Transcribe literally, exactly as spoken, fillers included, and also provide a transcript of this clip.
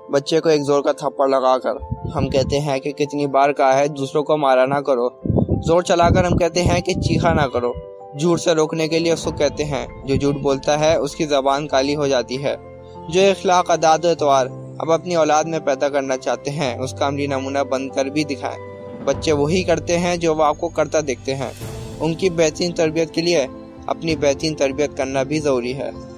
बच्चे को एक जोर का थप्पड़ लगाकर हम कहते हैं कि कितनी बार कहा है दूसरों को मारा ना करो। जोर चलाकर हम कहते हैं कि चीखा ना करो। झूठ से रोकने के लिए उसको कहते हैं जो झूठ बोलता है उसकी ज़बान काली हो जाती है। जो इखलाक अदात एतवार अब अपनी औलाद में पैदा करना चाहते हैं उसका अमली नमूना बनकर भी दिखाएं। बच्चे वही करते हैं जो वो आपको करता देखते हैं। उनकी बेहतरीन तरबियत के लिए अपनी बेहतरीन तरबियत करना भी ज़रूरी है।